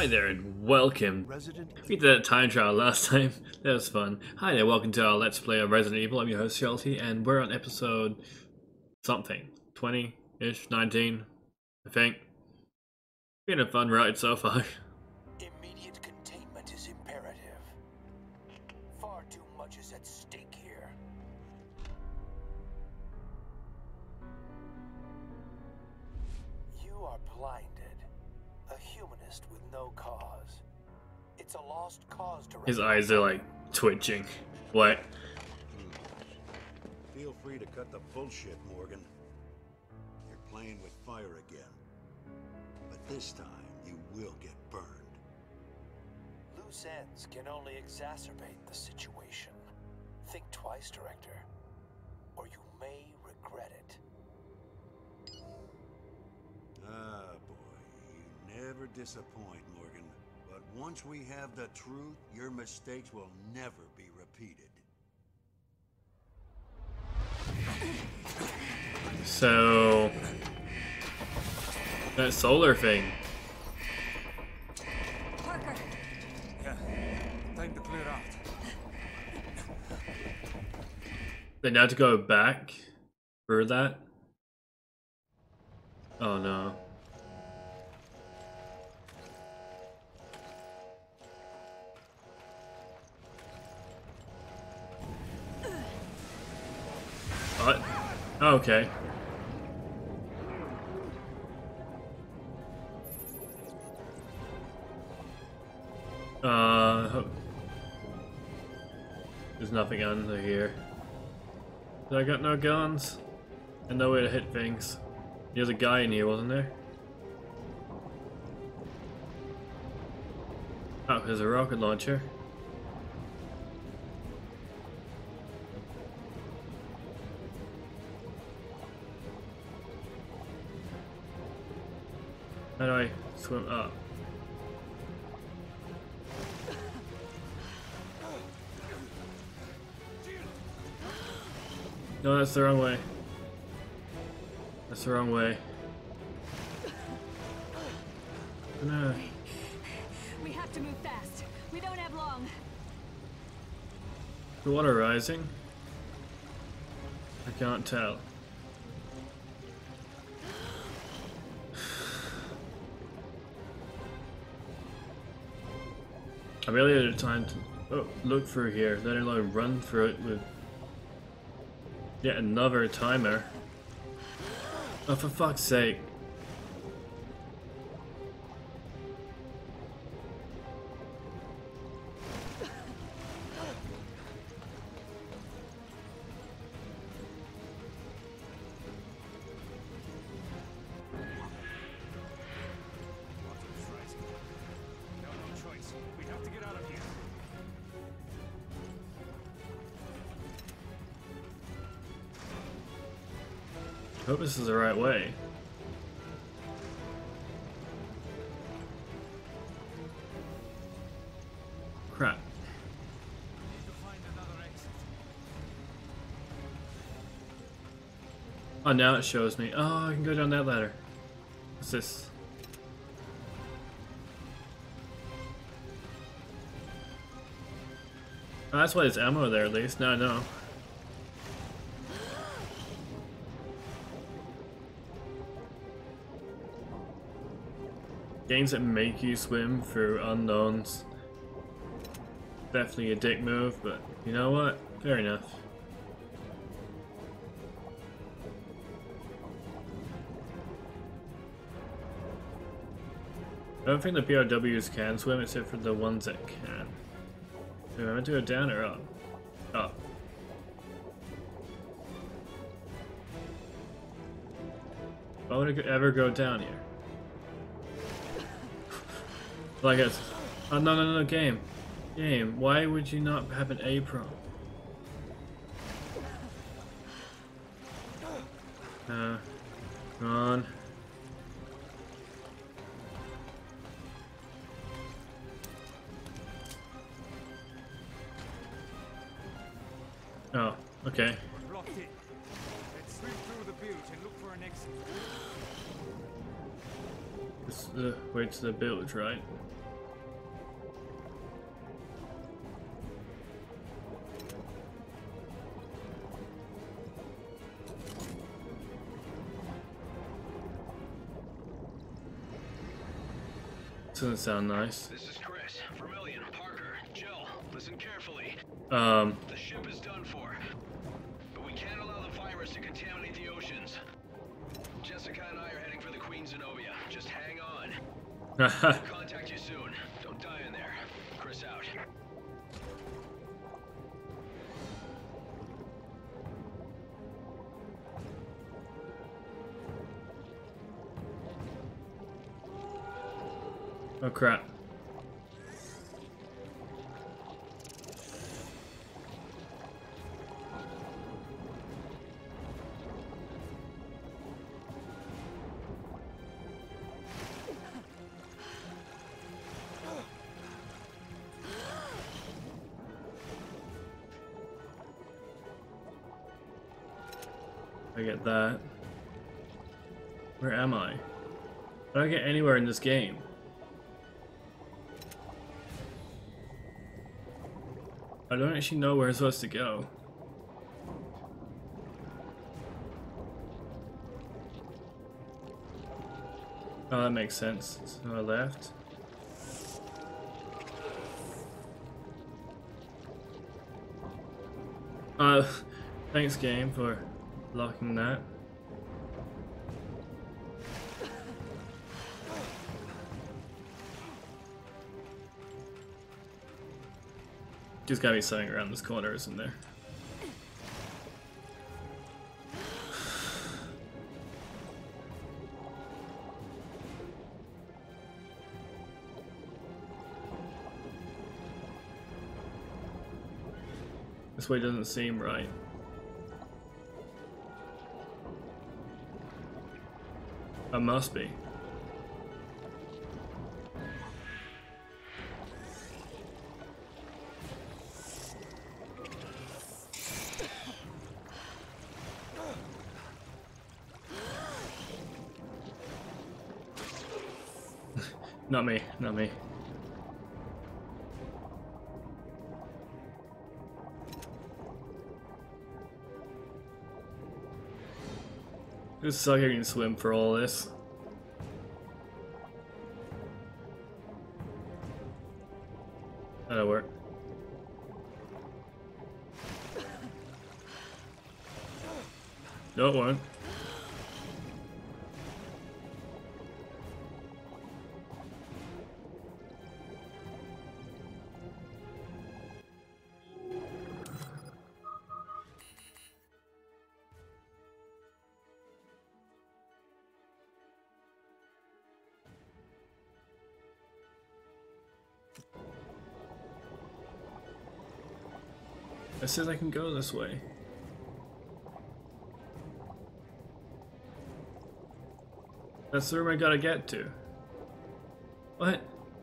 Hi there and welcome. We did that time trial last time. That was fun. Hi there, welcome to our Let's Play of Resident Evil. I'm your host Shelty and we're on episode something. 20-ish, 19, I think. Been a fun ride so far. Immediate containment is imperative. Far too much is at stake here. You are blinded. A humanist with no cause. It's a lost cause to His eyes are like twitching. What? Feel free to cut the bullshit, Morgan. You're playing with fire again. But this time, you will get burned. Loose ends can only exacerbate the situation. Think twice, Director, or you may regret it. Ah, boy, you never disappoint, Morgan. But once we have the truth, your mistakes will never be repeated. So that solar thing. Parker. Yeah, time to clear out. They now have to go back for that. Oh no. What? Okay. There's nothing under here. I got no guns and no way to hit things. There's a guy in here, wasn't there? Oh, there's a rocket launcher. How do I swim up? No, that's the wrong way. That's the wrong way. No. We have to move fast. We don't have long. The water rising? I can't tell. I really had time to look through here, let alone run through it with yet another timer. Oh, for fuck's sake. I hope this is the right way. Crap. Oh, now it shows me. Oh, I can go down that ladder. What's this? Oh, that's why there's ammo there at least. Now I know. Games that make you swim through unknowns. Definitely a dick move, but you know what? Fair enough. I don't think the POWs can swim except for the ones that can. So am I meant to go down or up? Up. Why would I ever go down here? Like it's, oh no, game, why would you not have an apron? Come on. Oh, okay. Blocked in. Let's swim through the Bilge and look for an exit. This is the way to the Bilge, right? Doesn't sound nice. This is Chris, Vermillion, Parker, Jill. Listen carefully. The ship is done for, but we can't allow the virus to contaminate the oceans. Jessica and I are heading for the Queen Zenobia. Just hang on. I'll contact you soon. Don't die in there. Chris out. Oh crap. I get that. Where am I? How do I get anywhere in this game? I don't actually know where I'm supposed to go. Oh, that makes sense. So I left. Thanks game for locking that. There's gotta be something around this corner, isn't there? This way doesn't seem right. I must be. Not me, not me. Just suck I can swim for all this. That'll work. No, it won't. It says I can go this way. That's the room I gotta get to. What?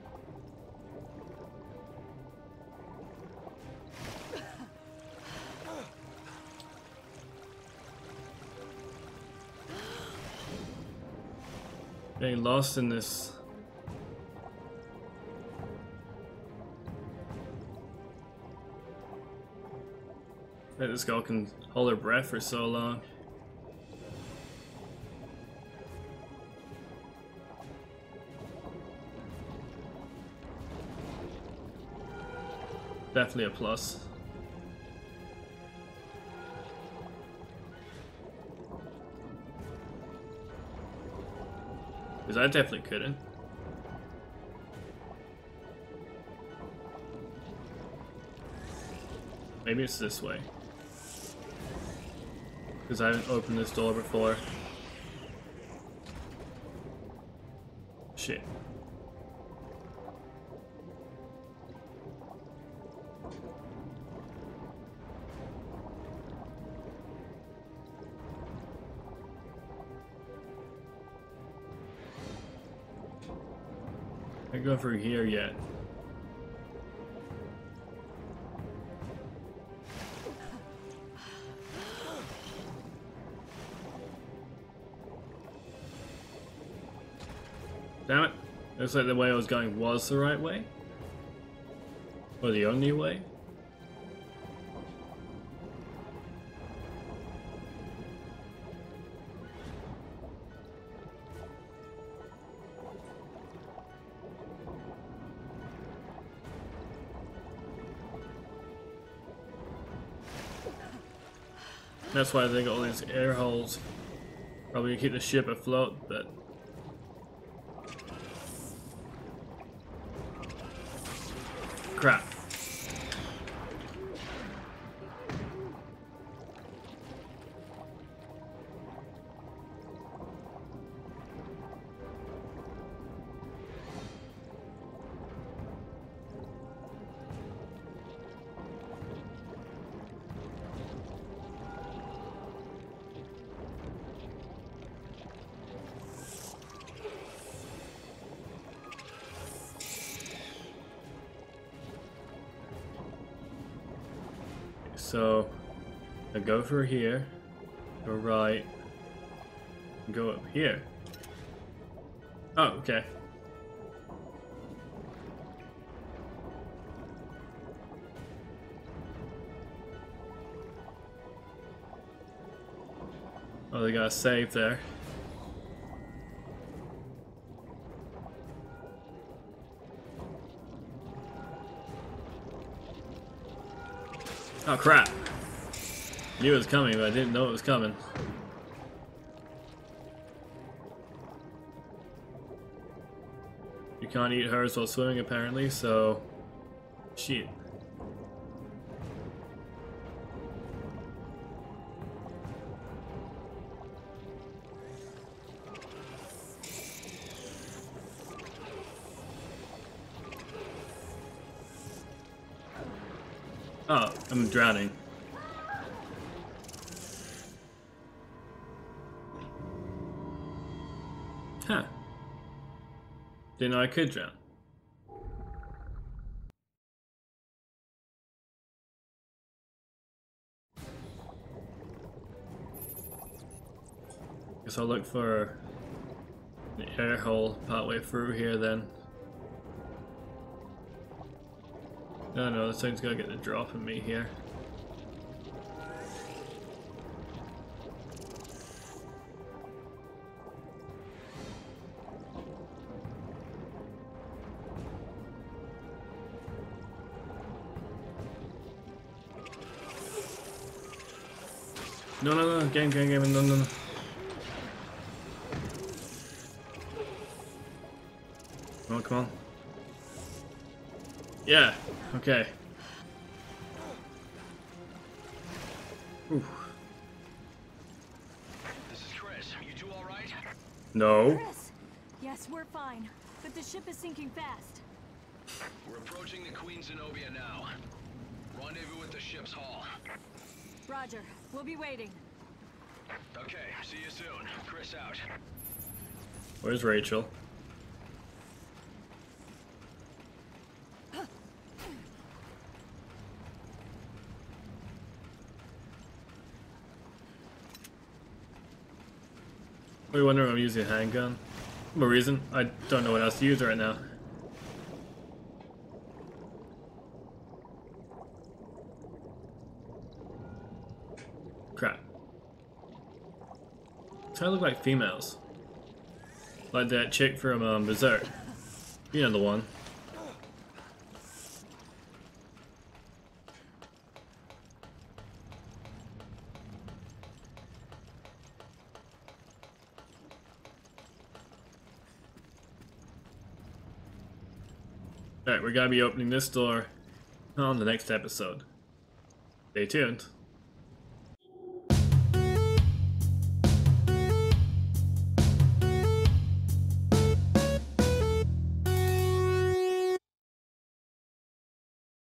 Getting lost in this. This girl can hold her breath for so long. Definitely a plus. Because I definitely couldn't. Maybe it's this way. Because I haven't opened this door before. Shit. I can't go through here yet. Damn it. Looks like the way I was going was the right way. Or the only way. That's why they got all these air holes. Probably to keep the ship afloat, but... crap. So, I go through here, go right, go up here. Oh, okay. Oh, they got a save there. Oh crap. Knew it was coming, but I didn't know it was coming. You can't eat hers while swimming apparently, so... shit. Oh, I'm drowning. Huh. Didn't know I could drown. Guess I'll look for the air hole partway through here then. No, this thing's gonna get the drop on me here. No, game, no. Come on. Yeah, okay. Oof. This is Chris. You two all right? No. Chris! Yes, we're fine. But the ship is sinking fast. We're approaching the Queen Zenobia now. Rendezvous with the ship's hull. Roger. We'll be waiting. Okay, see you soon. Chris out. Where's Rachel? We wonder if I'm using a handgun. No reason. I don't know what else to use right now. Crap. Kind of look like females. Like that chick from Berserk. You know the one. Alright, we're gonna be opening this door on the next episode. Stay tuned.